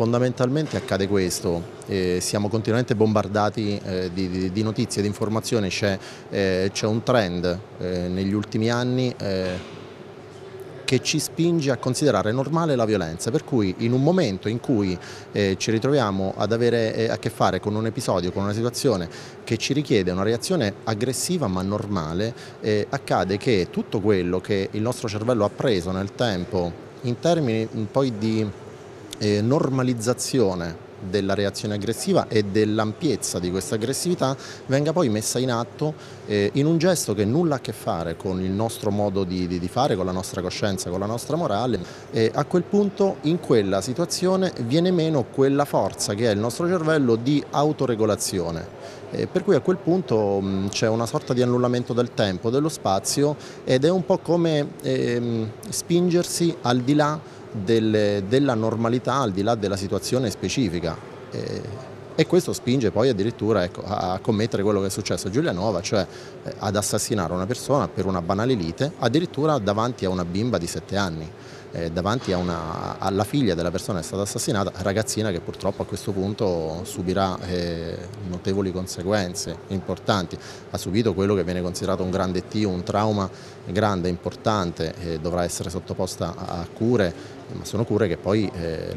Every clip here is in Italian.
Fondamentalmente accade questo, siamo continuamente bombardati di notizie, di informazioni, c'è un trend negli ultimi anni che ci spinge a considerare normale la violenza, per cui in un momento in cui ci ritroviamo ad avere a che fare con un episodio, con una situazione che ci richiede una reazione aggressiva ma normale, accade che tutto quello che il nostro cervello ha preso nel tempo in termini poi di normalizzazione della reazione aggressiva e dell'ampiezza di questa aggressività venga poi messa in atto in un gesto che nulla ha a che fare con il nostro modo di fare, con la nostra coscienza, con la nostra morale. A quel punto, in quella situazione, viene meno quella forza che è il nostro cervello di autoregolazione. Per cui a quel punto c'è una sorta di annullamento del tempo, dello spazio, ed è un po' come spingersi al di là della normalità, al di là della situazione specifica, e questo spinge poi addirittura, ecco, a commettere quello che è successo a Giulianova, cioè ad assassinare una persona per una banale lite, addirittura davanti a una bimba di 7 anni, davanti alla figlia della persona che è stata assassinata, ragazzina che purtroppo a questo punto subirà notevoli conseguenze importanti. Ha subito quello che viene considerato un grande un trauma grande, importante, dovrà essere sottoposta a cure, ma sono cure che poi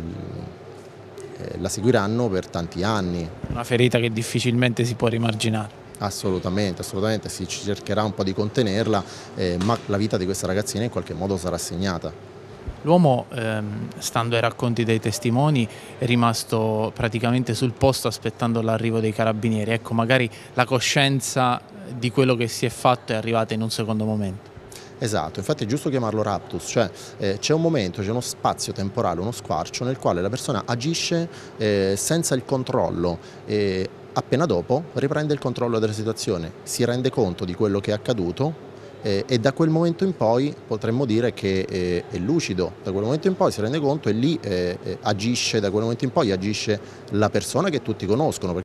la seguiranno per tanti anni. Una ferita che difficilmente si può rimarginare. Assolutamente, assolutamente, si cercherà un po' di contenerla, ma la vita di questa ragazzina in qualche modo sarà segnata. L'uomo, stando ai racconti dei testimoni, è rimasto praticamente sul posto aspettando l'arrivo dei carabinieri. Ecco, magari la coscienza di quello che si è fatto è arrivata in un secondo momento. Esatto, infatti è giusto chiamarlo raptus, cioè c'è un momento, c'è uno spazio temporale, uno squarcio nel quale la persona agisce senza il controllo e appena dopo riprende il controllo della situazione, si rende conto di quello che è accaduto e da quel momento in poi potremmo dire che è lucido, da quel momento in poi si rende conto e lì agisce, da quel momento in poi agisce la persona che tutti conoscono, perché